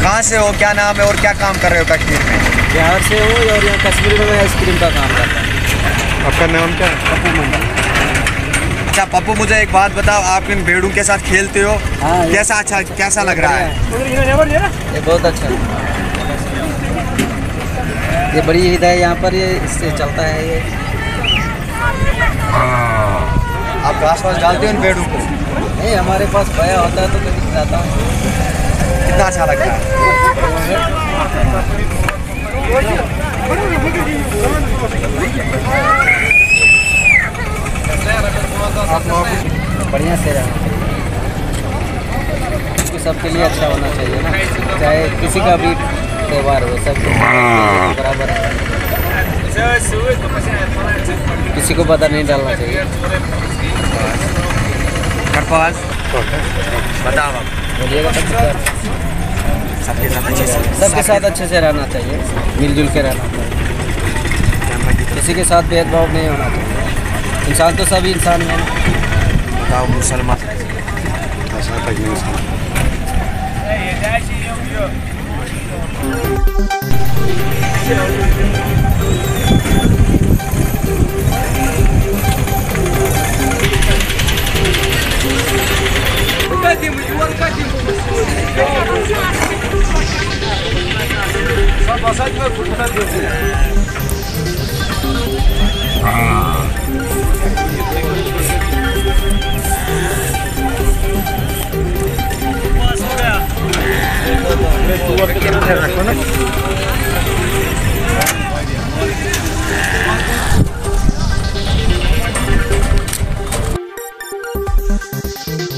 कहाँ से हो, क्या नाम है और क्या काम कर रहे हो कश्मीर में? बिहार से हूँ और यहाँ कश्मीर में मैं आइसक्रीम का काम करता हूँ। आपका नाम क्या है? पप्पू मंडल। अच्छा पप्पू, मुझे एक बात बताओ, आप इन भेड़ों के साथ खेलते हो, हाँ, कैसा लग रहा है? ये बहुत अच्छा है। ये बड़ी ईद है यहाँ पर, ये इससे चलता है ये। आप घास वास डालते हो इन भेड़ों को? नहीं, हमारे पास पाया होता है तो कभी जाता हूँ। कितना अच्छा लग रहा है? बढ़िया से रहना, सबके लिए अच्छा होना चाहिए ना, चाहे किसी का भी त्यौहार हो, सब बराबर है, किसी को पता नहीं डालना चाहिए। बताओ आप। बोलिएगा। सबके साथ अच्छे से रहना चाहिए, मिलजुल के रहना चाहिए, किसी के साथ भेदभाव नहीं होना चाहिए। इंसान तो सभी इंसान है। बताओ मुसलमान रखो ना।